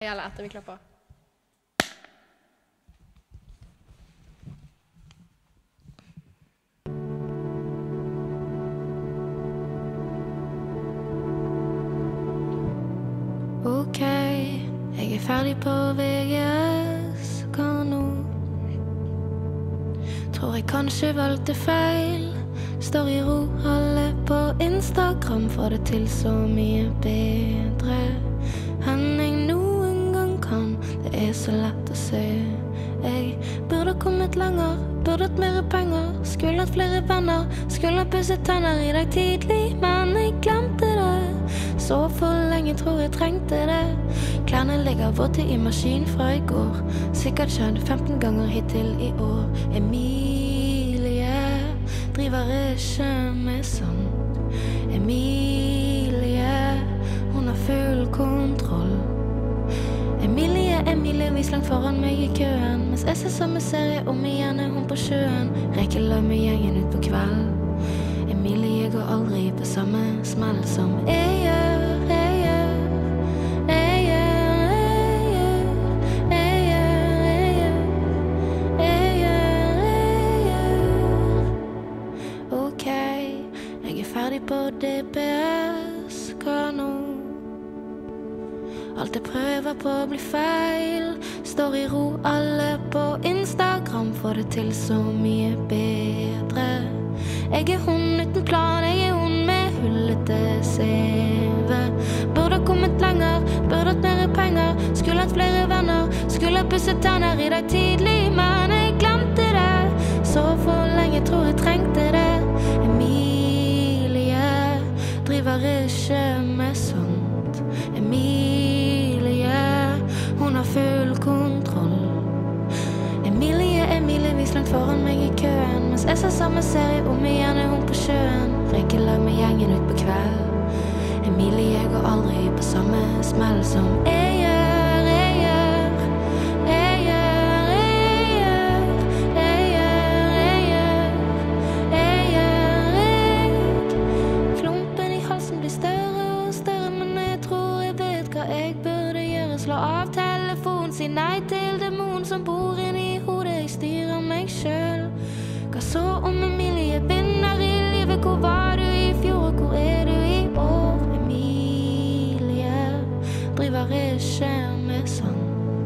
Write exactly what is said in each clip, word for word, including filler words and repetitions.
Eller etter vi klapper. Ok, jeg er ferdig på V G S, hva nå? Tror jeg kanskje valgte feil. Står i ro, alle på Instagram får det til så mye bedre enn jeg noen gang kan. Det er så lett å se. Jeg burde kommet lenger, burde hatt mer penger, skulle hatt flere venner, skulle ha pusset tenner i dag tidlig, men jeg glemte det. Så for lenge tror jeg trengte det. Klærne ligger våte i maskin fra i går. Sikkert skjedd femten ganger hittil i år. Emilie driver ikke med sånt. Emilie, hun har full kontroll. Emilie, Emilie, vis langt foran meg i køen. Mens jeg ser samme serie om igjen er hun på sjøen. Reker lag med gjengen ut på kveld. Emilie går aldri på samme smell som jeg gjør, jeg gjør, jeg gjør, jeg gjør, jeg gjør, jeg gjør, jeg gjør, jeg gjør. Ok, jeg er ferdig på D P S, hva nå? Alt jeg prøver på blir feil. Står i ro, alle på Instagram får det til så mye bedre. Jeg er hun uten plan, jeg er hun med hullete C V. Burde ha kommet lenger, burde hatt mer penger, skulle hatt flere venner, skulle ha pusset tenner i dag tidlig, men jeg glemte det. Så for lenge tror jeg trengte det. Emilie driver ikke med sånt. Emilie, hun har full kontroll. Emilie, Emilie, vis langt foran meg i køen. Mens jeg ser samme serie om igjen er hun på sjøen. Reker lag med gjengen ut på kveld. Emilie går aldri på samme smell som jeg gjør, jeg gjør, jeg gjør, jeg gjør, jeg gjør, jeg gjør, jeg gjør, jeg. Klumpen i halsen blir større og større, men jeg tror jeg vet hva jeg burde gjøre. Slå av telefonen, si nei til demon som bor inni hodet, jeg styrer meg selv. Hva så om Emilie vinner i livet? Hvor var du i fjor, og hvor er du i år? Emilie driver ikke med sånn.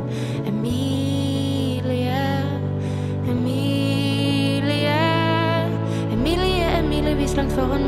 Emilie, Emilie, Emilie, Emilie, vis langt foran